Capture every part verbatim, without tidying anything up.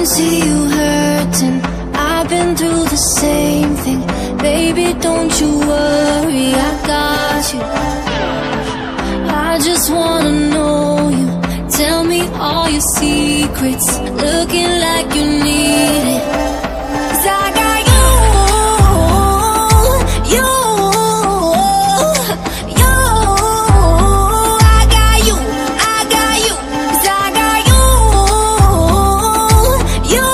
can see you hurting. I've been through the same thing. Baby, don't you worry, I got you. I just wanna know you. Tell me all your secrets. Looking like you need it. 'Cause I got you, you, you. I got you, I got you. 'Cause I got you, you,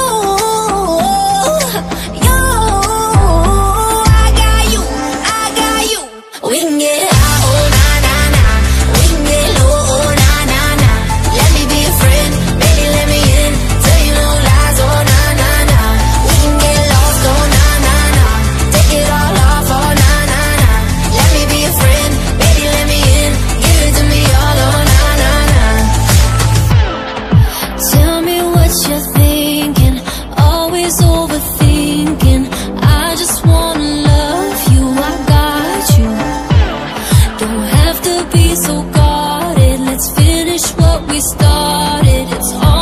you. I got you, I got you. We can get high, oh na na na. We can get low, oh na na na. Let me be a friend, baby, let me in. Tell you no lies, oh na na na. We can get lost, oh na na na. Take it all off, oh na na na. Let me be a friend, baby, let me in. Give it to me all, oh na na na. Tell me what you're thinking. Always overthinking. I just wanna love you, I got you. Don't have to be so guarded. Let's finish what we started. It's all